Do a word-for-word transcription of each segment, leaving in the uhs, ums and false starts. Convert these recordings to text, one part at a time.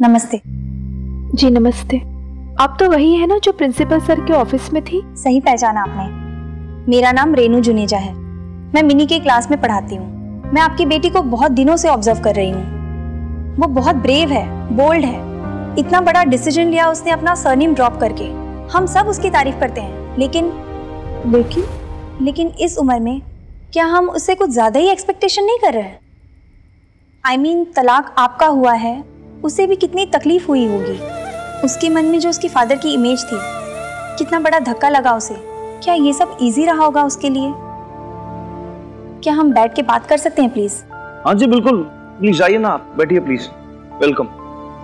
नमस्ते। जी नमस्ते। आप तो वही है ना जो प्रिंसिपल सर के ऑफिस में थी? सही पहचाना आपने। मेरा नाम रेनू जुनेजा है। मैं मिनी के क्लास में पढ़ाती हूँ। मैं आपकी बेटी को बहुत दिनों से ऑब्जर्व कर रही हूँ। वो बहुत ब्रेव है, बोल्ड है। इतना बड़ा डिसीजन लिया उसने अपना सरनेम ड्रॉप करके। हम सब उसकी तारीफ करते हैं, लेकिन लेकिन लेकिन इस उम्र में क्या हम उससे कुछ ज्यादा ही एक्सपेक्टेशन नहीं कर रहे हैं? आई I मीन mean, तलाक आपका हुआ है, उसे भी कितनी तकलीफ हुई होगी। उसके मन में जो उसके फादर की इमेज थी, कितना बड़ा धक्का लगा उसे। क्या ये सब इजी रहा होगा उसके लिए? क्या हम बैठ के बात कर सकते हैं प्लीज? हाँ जी बिल्कुल, प्लीज आइए ना, आप बैठिए प्लीज। वेलकम।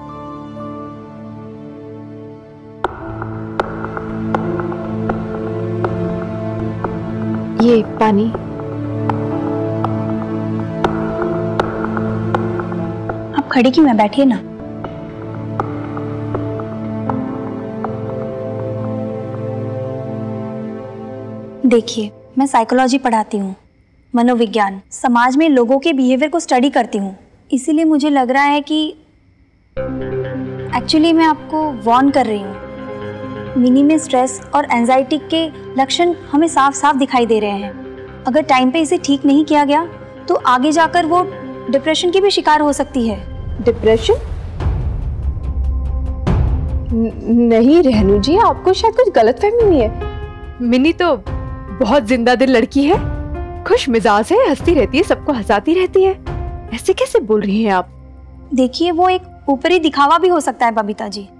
ये पानी। आप खड़ी क्यों हैं? बैठिए ना। देखिए, मैं साइकोलॉजी पढ़ाती हूँ, मनोविज्ञान, समाज में लोगों के बिहेवियर को स्टडी करती हूँ। इसीलिए मुझे लग रहा है कि एक्चुअली मैं आपको वार्न कर रही हूँ। मिनी में स्ट्रेस और एंजाइटी के लक्षण हमें साफ साफ दिखाई दे रहे हैं। अगर टाइम पे इसे ठीक नहीं किया गया तो आगे जाकर वो डिप्रेशन की भी शिकार हो सकती है। डिप्रेशन? नहीं रेनू जी, आपको शायद कुछ गलतफहमी हुई है। मिनी तो बहुत जिंदा दिल लड़की है, खुश मिजाज है, हंसती रहती है, सबको हंसाती रहती है। ऐसे कैसे बोल रही हैं आप? देखिए, वो एक ऊपरी दिखावा भी हो सकता है बबीता जी।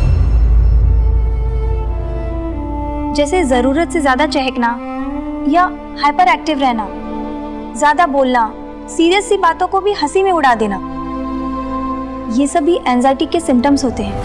जैसे जरूरत से ज्यादा चहकना या हाइपर एक्टिव रहना, ज्यादा बोलना, सीरियस सी बातों को भी हंसी में उड़ा देना, ये सभी एंजाइटी के सिम्टम्स होते हैं।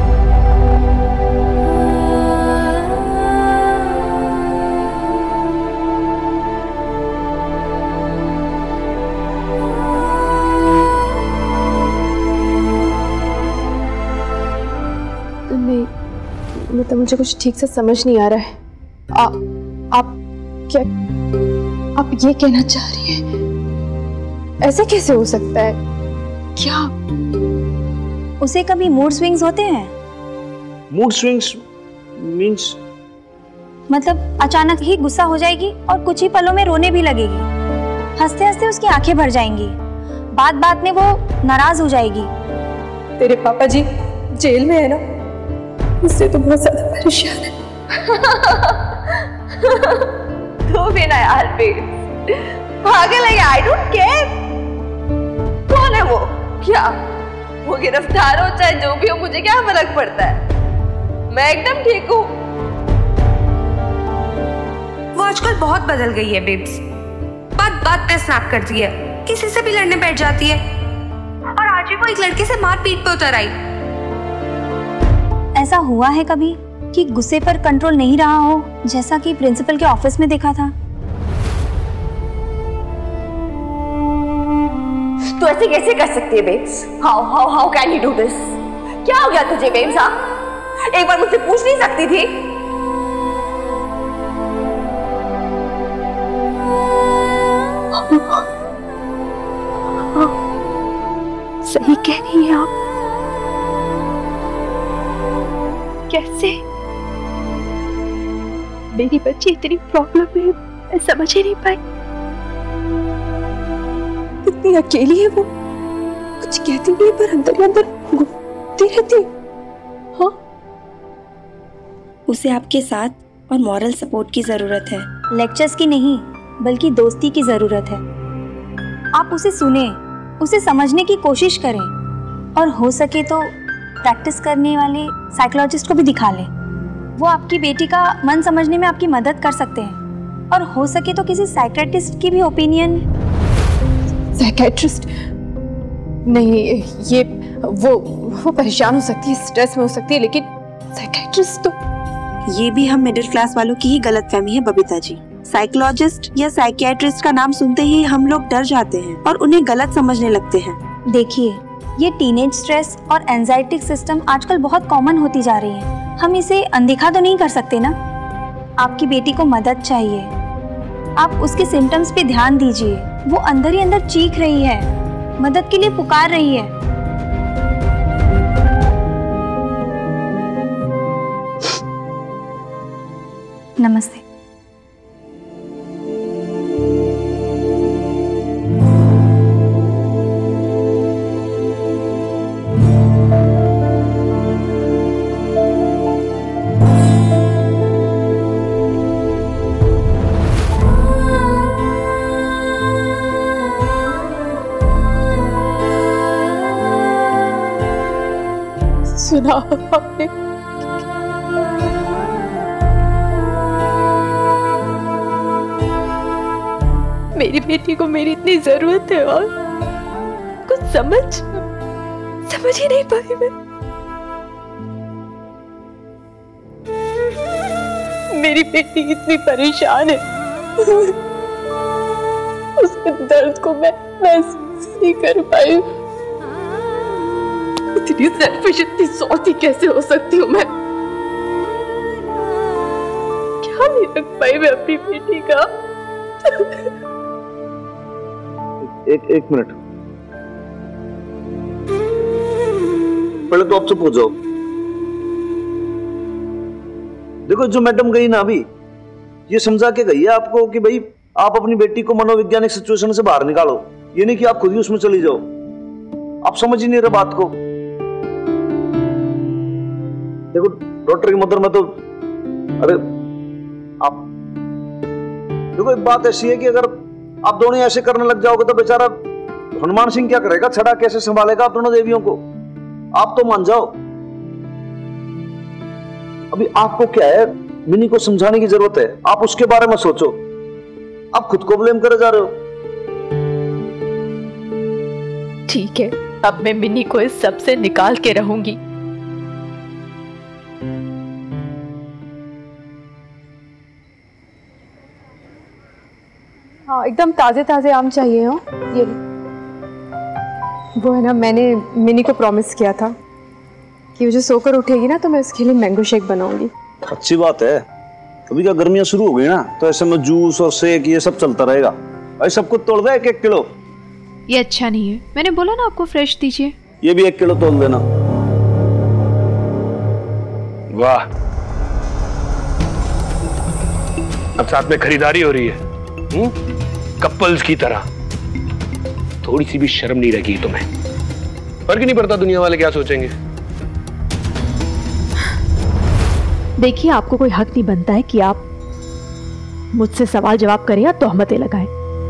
मतलब मुझे कुछ ठीक से समझ नहीं आ रहा है। आ, आप क्या आप ये कहना चाह रही हैं? ऐसे कैसे हो सकता है? क्या उसे कभी मूड स्विंग्स होते हैं? Mood swings means? मतलब अचानक ही गुस्सा हो जाएगी और कुछ ही पलों में रोने भी लगेगी। हंसते हंसते उसकी आंखें भर जाएंगी। बात बात में वो नाराज हो जाएगी। तेरे पापा जी जेल में है ना, इससे तो बहुत ज्यादा परेशान है। तू भी ना यार बेस, पागल है। I don't care. कौन है वो? क्या वो गिरफ्तार हो चाहे जो भी हो, मुझे क्या फर्क पड़ता है? मैं एकदम ठीक हूँ। वो आजकल बहुत बदल गई है बेब्स। बात बात पे स्नैप करती है, किसी से भी लड़ने बैठ जाती है, और आज भी वो एक लड़के से मार पीट पे उतर आई। ऐसा हुआ है कभी कि गुस्से पर कंट्रोल नहीं रहा हो, जैसा कि प्रिंसिपल के ऑफिस में देखा था? तू ऐसे कैसे कर सकती है babes? How how how can you do this? क्या हो गया तुझे बेब्स? हाँ, एक बार मुझसे पूछ नहीं सकती थी? सही कह रही हैं आप। कैसे मेरी बच्ची इतनी प्रॉब्लम में, मैं समझ ही नहीं पाई। इतनी अकेली है वो, कुछ कहती नहीं पर अंदर ही अंदर घूमती रहती। हाँ, उसे आपके साथ और मॉरल सपोर्ट की जरूरत है, लेक्चर्स की नहीं बल्कि दोस्ती की जरूरत है। आप उसे सुने, उसे समझने की कोशिश करें, और हो सके तो प्रैक्टिस करने वाले साइकोलॉजिस्ट को भी दिखा लें। वो आपकी बेटी का मन समझने में आपकी मदद कर सकते हैं, और हो सके तो किसी साइकियाट्रिस्ट की भी ओपिनियन। साइकियाट्रिस्ट नहीं, ये वो वो परेशान हो सकती है, स्ट्रेस में हो सकती है, लेकिन साइकियाट्रिस्ट तो। ये भी हम मिडिल क्लास वालों की ही गलतफहमी है बबीता जी। साइकोलॉजिस्ट या साइकियाट्रिस्ट का नाम सुनते ही हम लोग डर जाते हैं और उन्हें गलत समझने लगते हैं। देखिए, ये टीनेज स्ट्रेस और एंजाइटी सिस्टम आजकल बहुत कॉमन होती जा रही है। हम इसे अनदेखा तो नहीं कर सकते ना। आपकी बेटी को मदद चाहिए, आप उसके सिम्टम्स पे ध्यान दीजिए। वो अंदर ही अंदर चीख रही है, मदद के लिए पुकार रही है। नमस्ते। सुना आपने? मेरी बेटी को मेरी इतनी जरूरत है और कुछ समझ समझ ही नहीं पाई मैं। मेरी बेटी इतनी परेशान है, उसके दर्द को मैं महसूस नहीं कर पाई। इतनी सेल्फिश, इतनी सौती कैसे हो सकती हूँ मैं? क्या नहीं रख पाई मैं अपनी बेटी का? एक एक मिनट, पहले तो आप चुप हो जाओ। देखो, जो मैडम गई ना अभी, ये समझा के गई है आपको कि भाई आप अपनी बेटी को मनोवैज्ञानिक सिचुएशन से बाहर निकालो, ये नहीं कि आप खुद ही उसमें चली जाओ। आप समझ ही नहीं रहे बात को। देखो डॉक्टर की मदर में तो, अरे आप देखो, एक बात ऐसी है कि अगर आप दोनों ऐसे करने लग जाओगे तो बेचारा हनुमान सिंह क्या करेगा? छड़ा कैसे संभालेगा आप दोनों देवियों को? आप तो मान जाओ। अभी आपको क्या है, मिनी को समझाने की जरूरत है, आप उसके बारे में सोचो। आप खुद को ब्लेम करे जा रहे हो। ठीक है, अब मैं मिनी को इस सब से निकाल के रहूंगी। हाँ, एकदम ताजे ताजे आम चाहिए हो। ये वो है ना, मैंने मिनी को प्रॉमिस किया था कि वो जो सोकर उठेगी ना तो मैं उसके लिए मैंगो शेक बनाऊंगी। अच्छी बात है। अभी क्या गर्मियां शुरू हो गई ना, तो ऐसे में जूस और शेक ये सब चलता रहेगा। भाई सब कुछ तोड़ दे एक एक किलो। ये अच्छा नहीं है, मैंने बोला ना आपको फ्रेश दीजिए। ये भी एक किलो तोड़ देना। वाह, अब साथ में खरीदारी हो रही है, हम्म? कपल्स की तरह। थोड़ी सी भी शर्म नहीं रही तुम्हें? फर्क ही नहीं पड़ता दुनिया वाले क्या सोचेंगे। देखिए, आपको कोई हक नहीं बनता है कि आप मुझसे सवाल जवाब करें या तोहमतें लगाएं।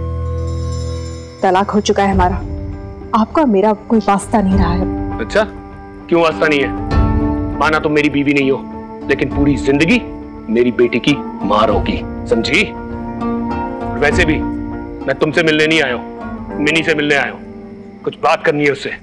तलाक हो चुका है हमारा, आपका मेरा कोई वास्ता नहीं रहा है। अच्छा, क्यों वास्ता नहीं है? माना तुम मेरी बीवी नहीं हो, लेकिन पूरी जिंदगी मेरी बेटी की मां रहोगी, समझी? वैसे भी मैं तुमसे मिलने नहीं आया हूं, मिनी से मिलने आया हूं। कुछ बात करनी है उससे।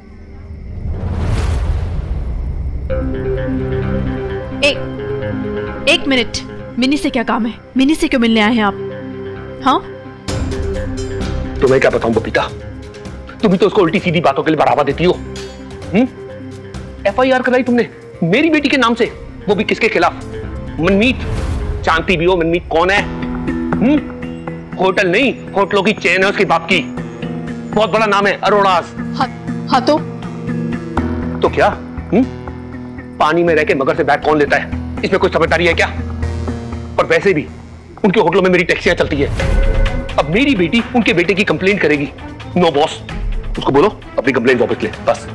एक एक मिनट, मिनी से क्या काम है? मिनी से क्यों मिलने आए हैं आप? हाँ, तुम्हें क्या बताऊं बबीता, तुम ही तो उसको उल्टी सीधी बातों के लिए बढ़ावा देती हो। हम्म? एफ आई आर कराई तुमने मेरी बेटी के नाम से, वो भी किसके खिलाफ? मनमीत। जानती भी हो मनमीत कौन है? हम्म? होटल नहीं, होटलों की चेन है उसके बाप की। बहुत बड़ा नाम है, अरोड़ास। हाँ, हाँ तो तो क्या? हुँ? पानी में रह के मगर से बैग कौन लेता है? इसमें कोई समझदारी है क्या? और वैसे भी उनके होटलों में मेरी टैक्सियां चलती है। अब मेरी बेटी उनके बेटे की कंप्लेंट करेगी। नो बॉस, उसको बोलो अपनी कंप्लेंट वापस ले, बस।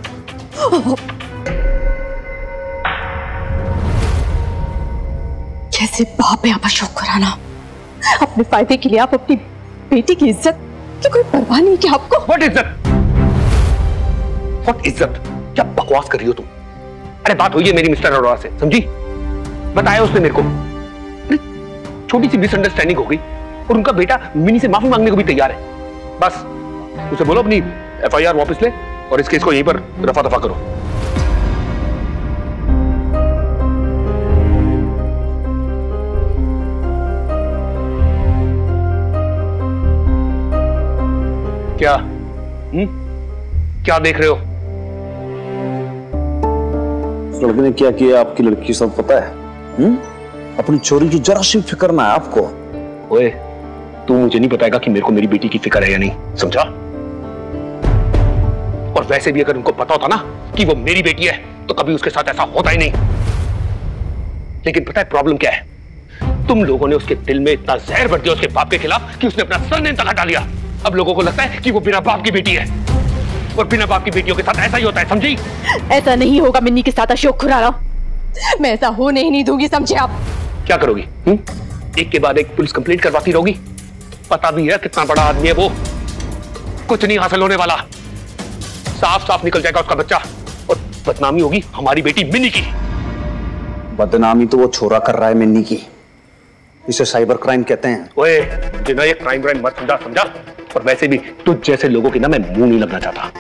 कैसे बाप है आप अशोक खुराना? अपने फायदे के लिए आप अपनी बेटी की इज्जत की कोई परवाह नहीं क्या आपको? व्हाट इज्जत? व्हाट इज्जत? क्या बकवास कर रही हो तुम? अरे बात हुई है मेरी मिस्टर अरोड़ा से, समझी? बताया उसने मेरे को। छोटी सी मिसअंडरस्टैंडिंग हो गई और उनका बेटा मिनी से माफी मांगने को भी तैयार है। बस उसे बोलो अपनी एफ आई आर वापस ले और इस केस को यहीं पर रफा दफा करो। क्या? हुँ? क्या देख रहे हो? उस लड़के ने क्या किया आपकी लड़की सब पता है? हुँ? अपनी चोरी की जरा सी फिक्र ना है आपको। ओए, तू मुझे नहीं बताएगा कि मेरे को मेरी बेटी की फिक्र है या नहीं, समझा? और वैसे भी अगर उनको पता होता ना कि वो मेरी बेटी है तो कभी उसके साथ ऐसा होता ही नहीं। लेकिन पता है प्रॉब्लम क्या है? तुम लोगों ने उसके दिल में इतना जहर भर दिया उसके बाप के खिलाफ कि उसने अपना सरनेम तक हटा लिया। अब लोगों को लगता है कि वो बिना बाप की बेटी है, और बिना बाप की बेटियों के साथ ऐसा ही होता है, समझी? ऐसा नहीं होगा मिन्नी के साथ अशोक खुराना, मैं ऐसा होने ही नहीं दूंगी, समझे आप? क्या करोगी? हुँ? एक के बाद एक पुलिस कंप्लेंट करवाती रहोगी? पता भी है कितना बड़ा आदमी है वो, कुछ नहीं हासिल होने वाला, साफ साफ निकल जाएगा उसका बच्चा, और बदनामी होगी हमारी बेटी मिन्नी की। बदनामी तो वो छोरा कर रहा है मिन्नी की, इसे साइबर क्राइम कहते हैं। ओए जिन्ना ये क्राइम क्राइम मत समझा समझा और वैसे भी तुझ जैसे लोगों की ना मैं मुंह नहीं लगना चाहता,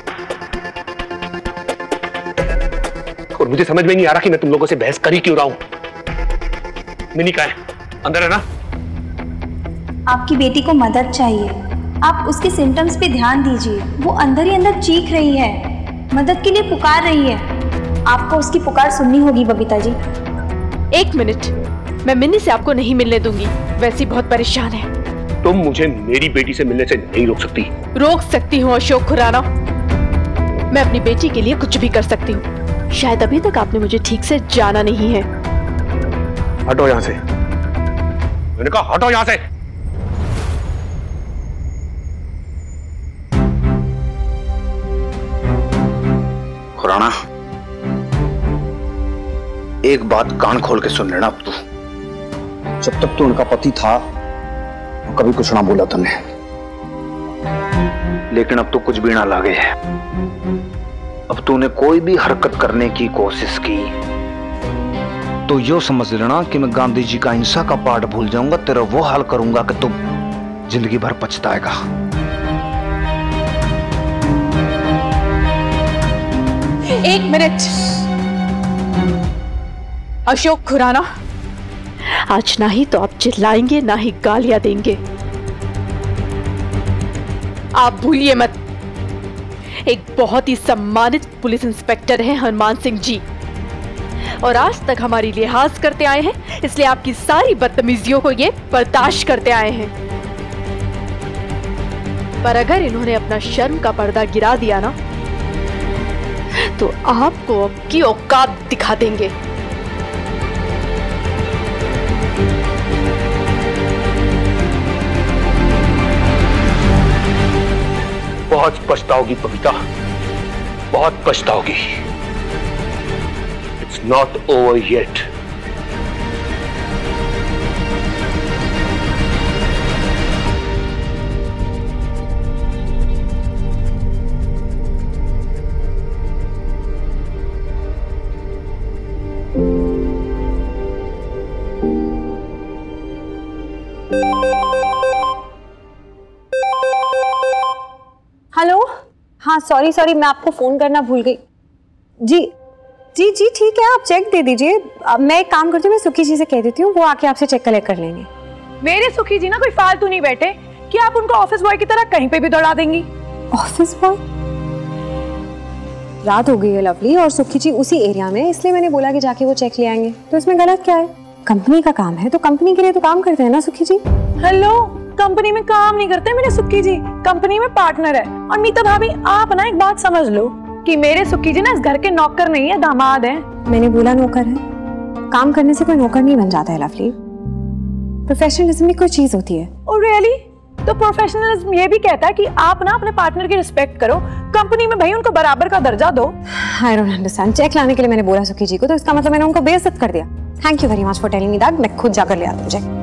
और मुझे समझ में नहीं आ रहा कि मैं तुम लोगों से बहस कर ही क्यों रहा हूं। मिन्नी कहाँ है? अंदर है ना? आपकी बेटी को मदद चाहिए, आप उसके सिम्टम्स पे ध्यान दीजिए। वो अंदर ही अंदर चीख रही है, मदद के लिए पुकार रही है। आपको उसकी पुकार सुननी होगी बबीता जी। एक मिनट, मैं मिन्नी से आपको नहीं मिलने दूंगी, वैसी बहुत परेशान है। तुम मुझे मेरी बेटी से मिलने से नहीं रोक सकती। रोक सकती हूँ अशोक खुराना, मैं अपनी बेटी के लिए कुछ भी कर सकती हूँ। शायद अभी तक आपने मुझे ठीक से जाना नहीं है। हटो यहाँ से, मैंने कहा हटो यहाँ से। खुराना, एक बात कान खोल के सुन लेना अब तू। जब तक तू उनका पति था तो कभी कुछ ना बोला तूने, लेकिन अब तो कुछ भी ना लागे है। अब तूने कोई भी हरकत करने की कोशिश की तो यो समझ लेना कि मैं गांधी जी का अहिंसा का पाठ भूल जाऊंगा, तेरा वो हाल करूंगा कि तू जिंदगी भर पछताएगा। एक मिनट अशोक खुराना, आज ना ही तो आप चिल्लाएंगे ना ही गालियां देंगे। आप भूलिए मत, एक बहुत ही सम्मानित पुलिस इंस्पेक्टर हैं हनुमान सिंह जी, और आज तक हमारी लिहाज करते आए हैं, इसलिए आपकी सारी बदतमीजियों को ये बर्दाश्त करते आए हैं। पर अगर इन्होंने अपना शर्म का पर्दा गिरा दिया ना, तो आपको आपकी औकात दिखा देंगे। बहुत पछताओगी बबीता, बहुत पछताओगी। It's not over yet. Hello, हाँ सॉरी सॉरी मैं आपको फोन करना भूल गई। जी जी जी ठीक है, आप चेक दे दीजिए। अब मैं एक काम करती हूँ, मैं सुखी जी से कह देती हूँ, वो आके आपसे चेक कलेक्ट कर लेंगे। मेरे सुखी जी ना कोई फालतू नहीं बैठे कि आप उनको ऑफिस बॉय की तरह कहीं पे भी दौड़ा देंगी। Office boy? रात हो गई है लवली, और सुखी जी उसी एरिया में, इसलिए मैंने बोला कि जाके वो चेक ले आएंगे। तो इसमें गलत क्या है? कंपनी का काम है तो कंपनी के लिए तो काम करते हैं ना सुखी जी। हेलो, कंपनी में काम नहीं करते मेरे सुक्की जी, कंपनी में पार्टनर है। और मीता भाभी, आप ना एक बात समझ लो कि मेरे सुक्की जी ना इस घर के नौकर नहीं है, दामाद है। मैंने बोला नौकर है? काम करने से कोई नौकर नहीं बन जाता है लवली, प्रोफेशनलिज्म भी कोई चीज होती है। Oh really? तो प्रोफेशनलिज्म ये भी कहता है कि आप ना अपने पार्टनर की रिस्पेक्ट करो, कंपनी में भाई उनको बराबर का दर्जा दो। I don't understand. चेक लाने के लिए मैंने बोला सुखी जी को, तो इसका मतलब मैंने उनको बेइज्जत कर दिया। Thank you very much for telling me that. मैं खुद जाकर ले आती हूँ चेक।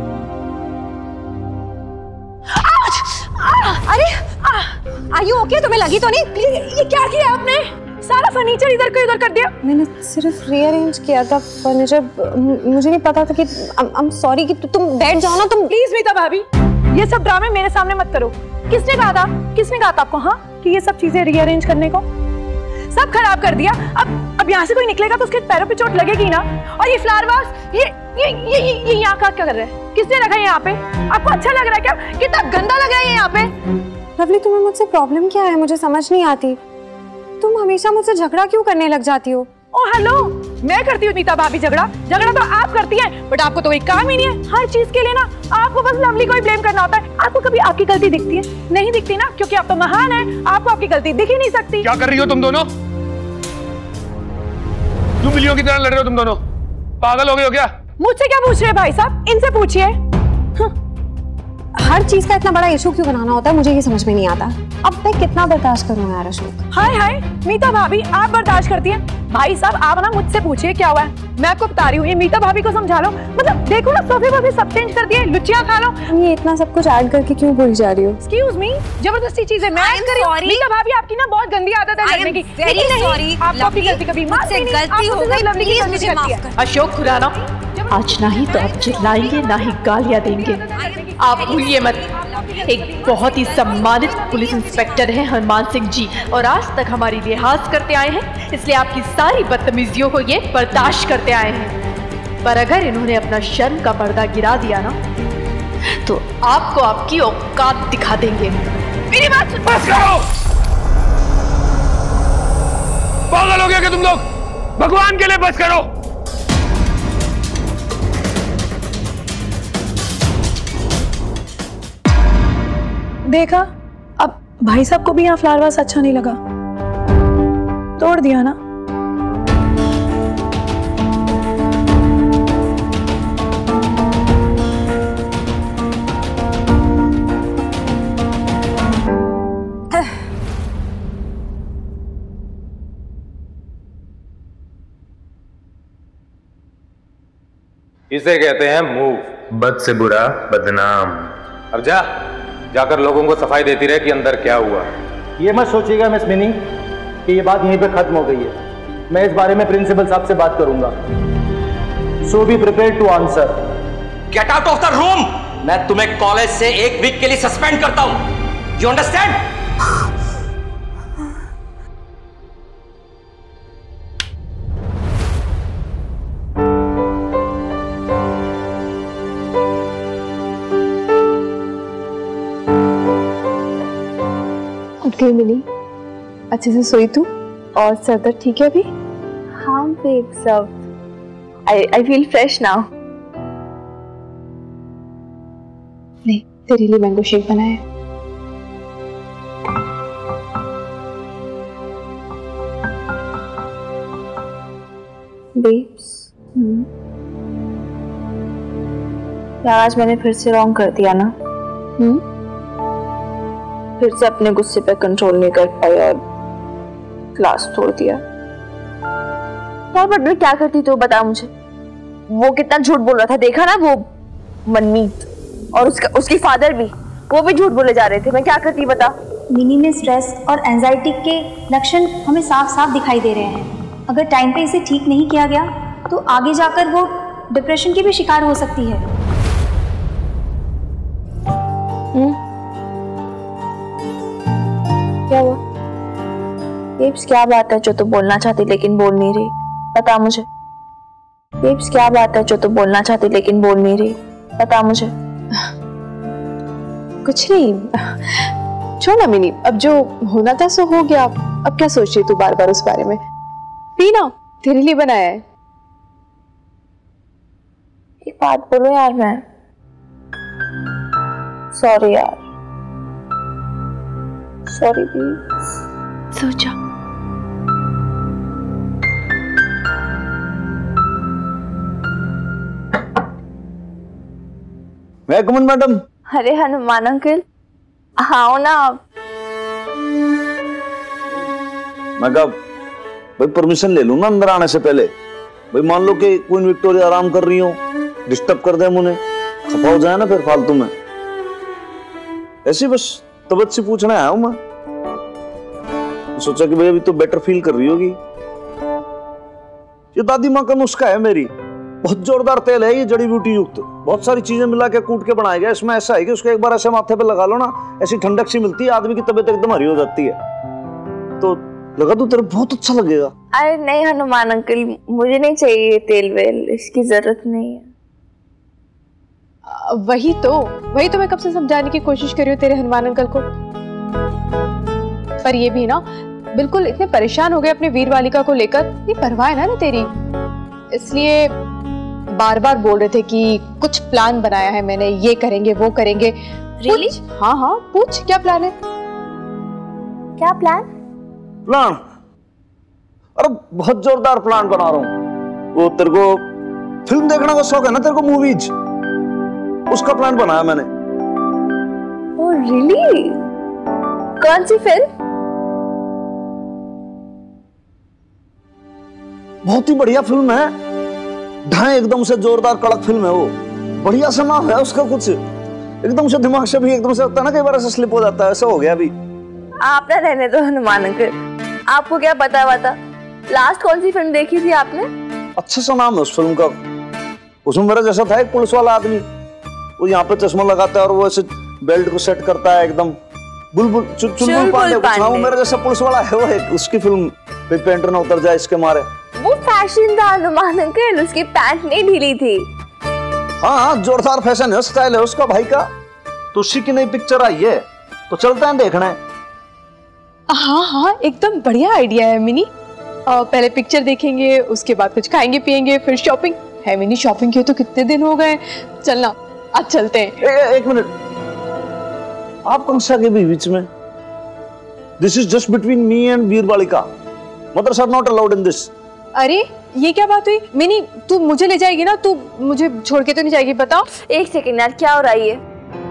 अरे आर यू ओके? तुम्हें लगी तो नहीं? प्लीज, ये क्या किया आपने? सारा फर्नीचर इधर को इधर कर दिया। मैंने सिर्फ रीअरेंज किया था फर्नीचर, मुझे नहीं पता था कि आई एम सॉरी कि तुम बैठ जाओ ना तुम। प्लीज मीता भाभी, ये सब ड्रामे मेरे सामने मत करो। किसने कहा था किसने कहा था आपको हाँ कि ये सब चीजें रीअरेंज करने को? सब खराब कर दिया। अब अब यहाँ से कोई निकलेगा तो उसके पैरों पे चोट लगेगी ना। और ये फ्लावर वास, ये ये ये ये यहाँ का क्या कर रहा है? किसने रखा है यहाँ पे? आपको अच्छा लग रहा है क्या? कितना गंदा लग रहा है यहाँ पे। लवली, तुम्हें मुझसे प्रॉब्लम क्या है? मुझे समझ नहीं आती। तुम हमेशा मुझसे झगड़ा क्यों करने लग जाती हो? ओ हेलो, मैं करती हूँ मीता भाभी झगड़ा? झगड़ा तो आप करती हैं, बट आपको तो कोई काम ही नहीं है। हर चीज के लिए ना आपको बस लवली को ही ब्लेम करना होता है। आपको कभी आपकी गलती दिखती है? नहीं दिखती ना, क्योंकि आप तो महान हैं, आपको आपकी गलती दिख ही नहीं सकती। क्या कर रही हो तुम दोनों? क्यों बिल्लियों की तरह लड़ रहे हो तुम दोनों? पागल हो गए हो क्या? मुझसे क्या पूछ रहे हैं भाई साहब, इनसे पूछिए। हर चीज का इतना बड़ा इशू क्यों बनाना होता है, मुझे ये समझ में नहीं आता। अब मैं कितना बर्दाश्त करूं यार अशोक। हाय हाय मीता भाभी, आप बर्दाश्त करती हैं? भाई साहब आप ना मुझसे पूछिए क्या हुआ है, मैं आपको बता रही हूँ। ये मीता भाभी को समझा लो, मतलब देखो ना सोफे भाभी सब चेंज कर दिए, लुचिया खा लो। ये इतना सब कुछ ऐड करके क्यों बोल जा रही हो? एक्सक्यूज मी, जबरदस्ती चीजें मैं ऐड कर रही हूँ। मीता भाभी आपकी ना बहुत गंदी आदत है करने की। वेरी सॉरी, आपको भी गलती कभी मुझसे गलती हो गई, प्लीज मुझे माफ कर। अशोक खुराना, आज ना ही तो आप चिल्लाएंगे ना ही गालियां देंगे। आप भूलिए मत, एक बहुत ही सम्मानित पुलिस इंस्पेक्टर हैं हनुमान सिंह जी, और आज तक हमारी लिहाज करते आए हैं, इसलिए आपकी सारी बदतमीजियों को ये बर्दाश्त करते आए हैं। पर अगर इन्होंने अपना शर्म का पर्दा गिरा दिया ना, तो आपको आपकी औकात दिखा देंगे। मेरी बात सुन। बस करो, पागल हो गया क्या तुम लोग? भगवान के लिए बस करो। देखा, अब भाई साहब को भी यहाँ फ्लावर वास अच्छा नहीं लगा, तोड़ दिया ना। इसे कहते हैं मूव। बद से बुरा बदनाम। अब जा जाकर लोगों को सफाई देती रहे कि अंदर क्या हुआ। ये मत सोचिएगा मिस मिनी कि ये बात यहीं पे खत्म हो गई है। मैं इस बारे में प्रिंसिपल साहब से बात करूंगा। So be prepared to answer. Get out of the room. मैं तुम्हें कॉलेज से एक वीक के लिए सस्पेंड करता हूं। You understand? उठ मिली, अच्छे से सोई तू? और सर दर्द ठीक है अभी? हाँ बेब, सब I I feel fresh now. नहीं, तेरे लिए मैंगो शेक बनाया है। बेब्स, यार आज मैंने फिर से रॉन्ग कर दिया ना। हम्म फिर से अपने गुस्से पे कंट्रोल नहीं कर पाई और क्लास तोड़ दिया। यार बट मैं क्या करती तो बता मुझे। वो कितना झूठ बोल रहा था, देखा ना वो मनमीत, और उसका उसकी फादर भी, वो भी झूठ बोले जा रहे थे। मैं क्या करती बता। मिनी में स्ट्रेस और एंजाइटी के लक्षण हमें साफ साफ दिखाई दे रहे हैं। अगर टाइम पे इसे ठीक नहीं किया गया तो आगे जाकर वो डिप्रेशन की भी शिकार हो सकती है। हम्म क्या हुआ? बेब्स क्या बात है जो तू बोलना चाहती लेकिन बोल नहीं रही? बता मुझे। बेब्स क्या बात है जो तू बोलना चाहती लेकिन बोल नहीं रही? बता मुझे। कुछ नहीं, छोड़ ना मिनी, अब जो होना था सो हो गया। अब क्या सोच रही तू बार बार उस बारे में? पी ना, तेरे लिए बनाया है। एक बात बोलो यार, मैं सॉरी यार, सॉरी प्लीज। सोचा वेलकम मैडम। अरे हनुमान अंकल, आओ ना आप। मैं कहा भाई परमिशन ले लूं ना अंदर आने से पहले। भाई मान लो कि क्वीन विक्टोरिया आराम कर रही हो, डिस्टर्ब कर दे मुझे, खपा हो जाए ना फिर फालतू में। ऐसी बस तबीयत से पूछने आया हूं मैं। सोचा कि भाई अभी तो बेटर फील कर रही होगी। ये दादी माँ का नुस्खा है मेरी, बहुत जोरदार तेल है ये, जड़ी बूटी युक्त, बहुत सारी चीजें मिला के कूट के बनाया गया। इसमें ऐसा है कि उसको एक बार ऐसे माथे पे लगा लो ना, ऐसी ठंडक सी मिलती है, आदमी की तबीयत एकदम हरी हो जाती है। तो लगा दो तेरे, बहुत अच्छा लगेगा। अरे नहीं हनुमान अंकल, मुझे नहीं चाहिए तेल वेल, इसकी जरूरत नहीं है। वही तो वही तो मैं कब से समझाने की कोशिश कर रही हूँ तेरे हनुमान अंकल को, पर ये भी ना बिल्कुल इतने परेशान हो गए अपने वीर बालिका को लेकर। ये परवाह है ना ना तेरी, इसलिए बार बार बोल रहे थे कि कुछ प्लान बनाया है मैंने, ये करेंगे वो करेंगे। Really? हाँ हाँ पूछ, क्या प्लान है? क्या प्लान? प्लान? अरे बहुत जोरदार प्लान बना रहा हूँ। वो तेरे को फिल्म देखने का शौक है ना तेरे को, मूवीज, उसका प्लान बनाया मैंने। Oh really? कौन सी फिल्म? बहुत ही बढ़िया फिल्म है, ढाई एकदम से जोरदार कड़क फिल्म है वो, बढ़िया सा नाम है उसका, कुछ एकदम से दिमाग से भी एकदम से होता है ना, कई बार ऐसा स्लिप हो जाता है, ऐसा हो गया अभी। आप ना रहने दो हनुमान अंकल, आपको क्या पता हुआ था? लास्ट कौन सी फिल्म देखी थी आपने? अच्छा सा नाम है उस फिल्म का, उसमें मेरा जैसा था एक पुलिस वाला आदमी, वो यहाँ पे चश्मा लगाता है और वो ऐसे बेल्ट को सेट करता है एकदम, बुलबुल चुलबुल पांडे, वो मेरा जैसा पुलिस वाला है वो एक, उसकी फिल्म पे पेंटर ना उतर जाए इसके मारे। वो फैशन था हनुमान अंकल, उसकी पैंट नहीं ढीली थी। हाँ हाँ जोरदार फैशन है, स्टाइल है उसका भाई का। तो उसी की नई पिक्चर आई है तो चलते हैं देखने। हाँ हाँ एकदम बढ़िया आइडिया है मिनी। आ, पहले पिक्चर देखेंगे, उसके बाद कुछ खाएंगे पिएंगे, फिर शॉपिंग है मिनी। शॉपिंग किए तो कितने दिन हो गए, चलना आज चलते हैं। ए, एक मिनट, आप कौन सा के बीच में? This is just between me and Veer Balika, mothers are not allowed in this. अरे ये क्या बात हुई मिनी, तू मुझे ले जाएगी ना, तू मुझे छोड़ के तो नहीं जाएगी? बताओ। एक सेकंड यार, क्या हो रहा है?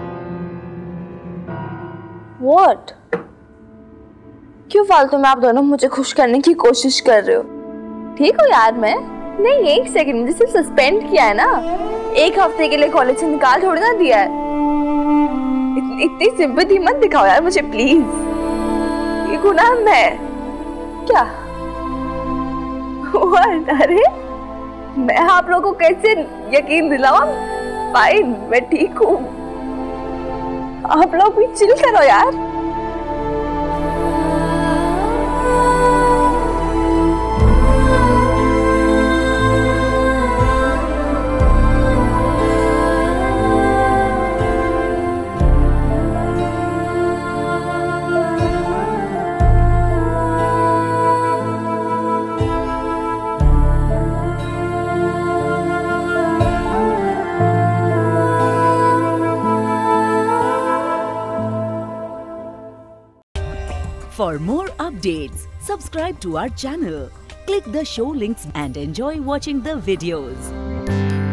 What? क्यों फालतू में आप दोनों मुझे खुश करने की कोशिश कर रहे हो? ठीक हो यार मैं? नहीं एक सेकंड, मुझे सिर्फ सस्पेंड किया है ना, एक हफ्ते के लिए कॉलेज से निकाल थोड़ी ना दिया है। इत, इतनी सिंपैथी मत दिखाओ यार मुझे प्लीज, ये गुनाह है क्या? अरे मैं आप लोगों को कैसे यकीन दिलाऊं? फाइन, मैं ठीक हूँ, आप लोग भी चिल करो यार। For more updates, subscribe to our channel, click the show links and enjoy watching the videos.